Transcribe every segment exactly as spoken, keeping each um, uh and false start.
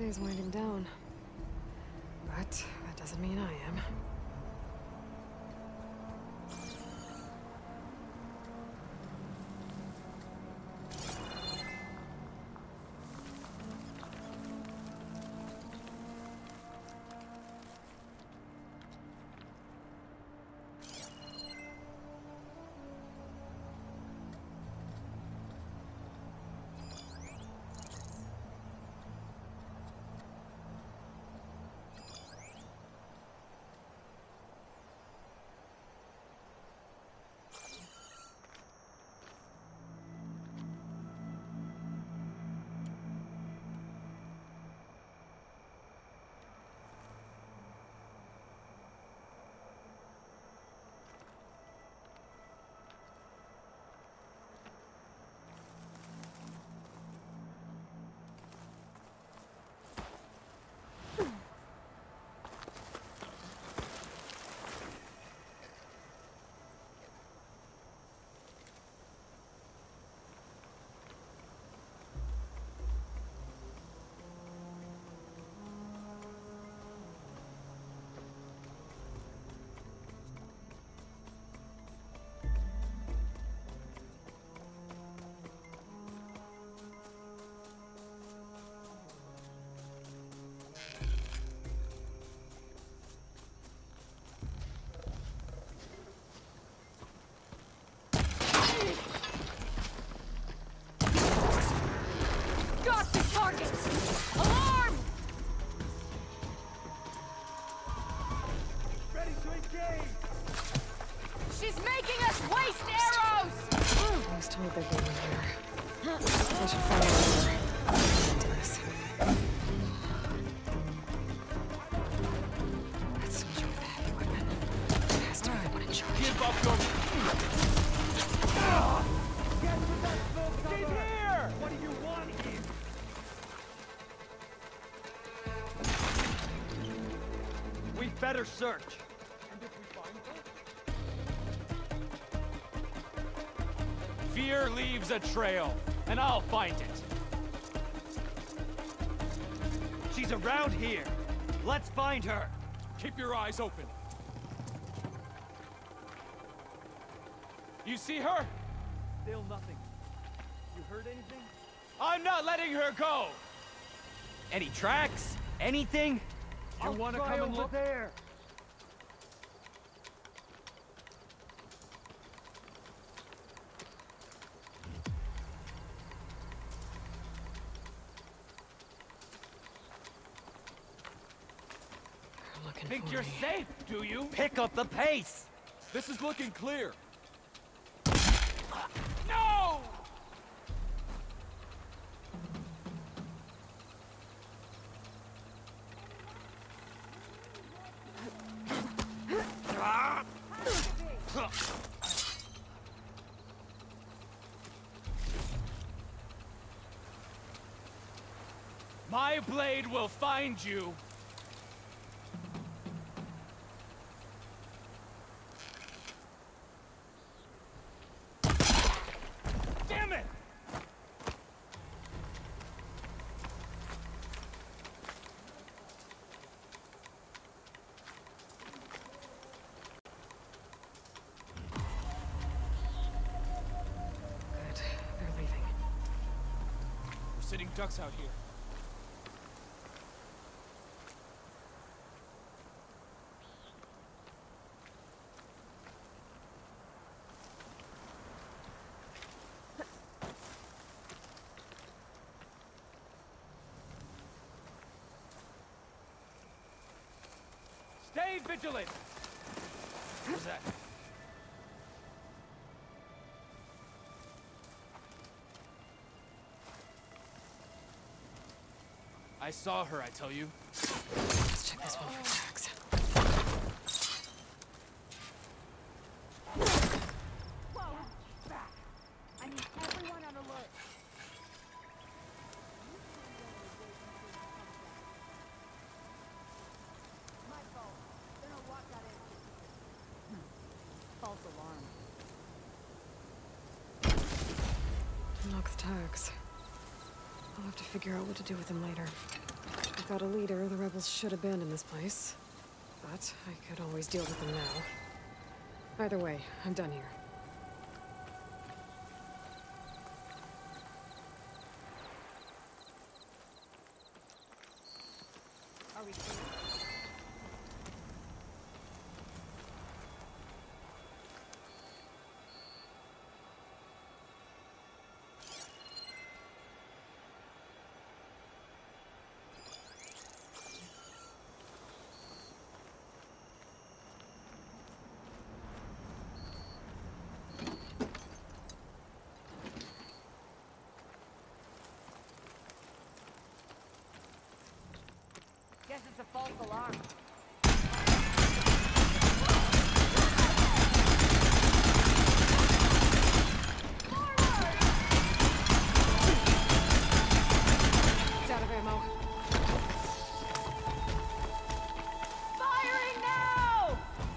is winding down. But that doesn't mean I am. Better search. And if we find her? Fear leaves a trail, and I'll find it. She's around here. Let's find her. Keep your eyes open. You see her? Still nothing. You heard anything? I'm not letting her go! Any tracks? Anything? You want to come and look there? Think you're safe, do you? Pick up the pace! This is looking clear. No! My blade will find you. Damn it! Good. They're leaving. We're sitting ducks out here. Stay vigilant! Who's that? I saw her, I tell you. Let's check this one for tracks. Whoa! Back! I need everyone on alert. My fault. Don't know what got in. False alarm. Unlock the tags. I'll have to figure out what to do with them later. But got a leader, the rebels should abandon this place. But I could always deal with them now. Either way, I'm done here. Are we clear? Guess it's a false alarm. It's out of ammo. Firing now!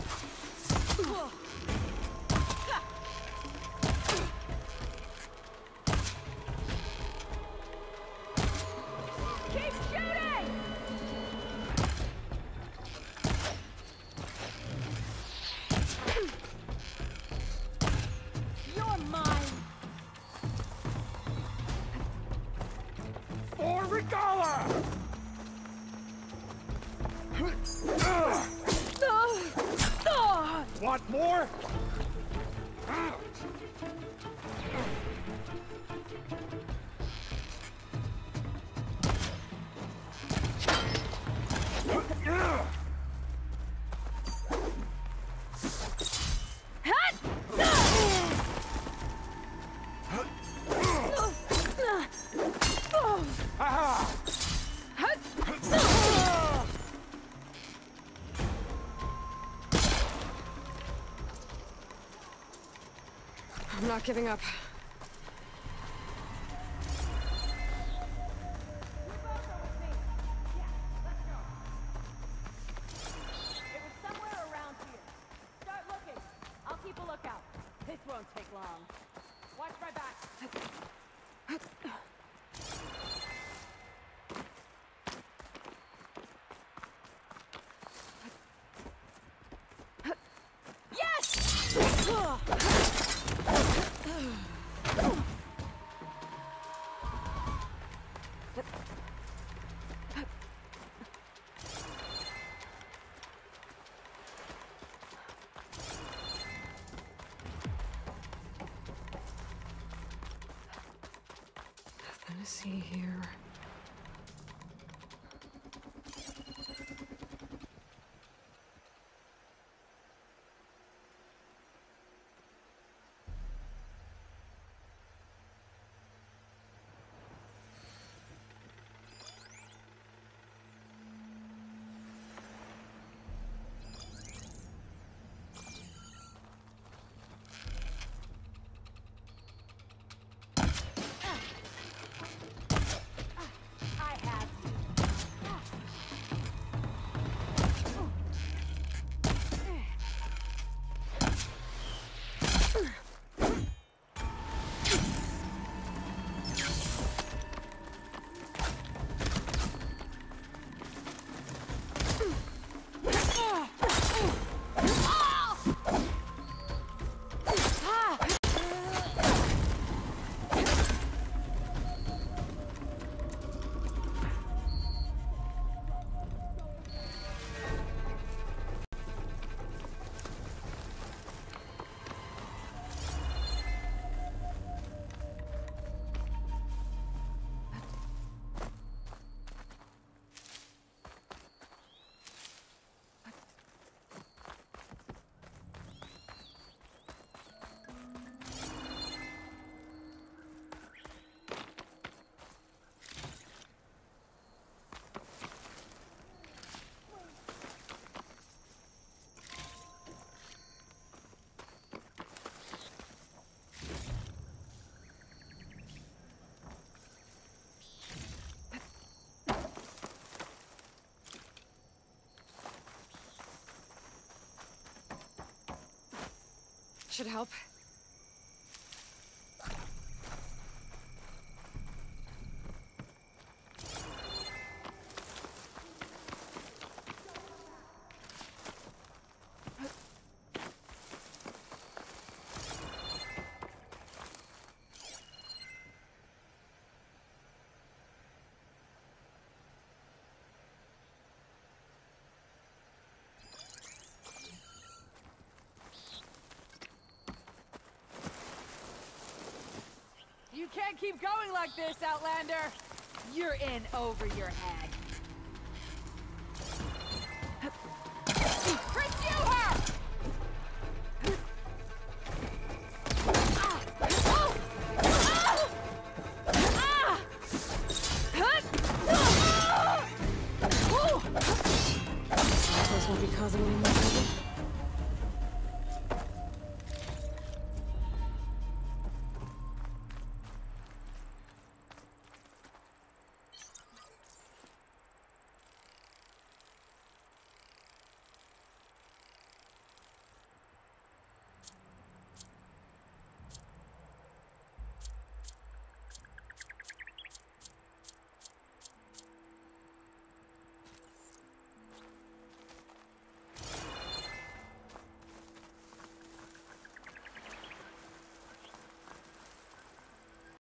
Keep shooting! You're mine! For Regala! Want more? Aha! I'm not giving up. It was somewhere around here. Start looking. I'll keep a lookout. This won't take long. Watch my back. Nothing to see here. I have you. Should help. can't keep going like this, Outlander! You're in over your head. Pursue her! Those won't be causing any more trouble.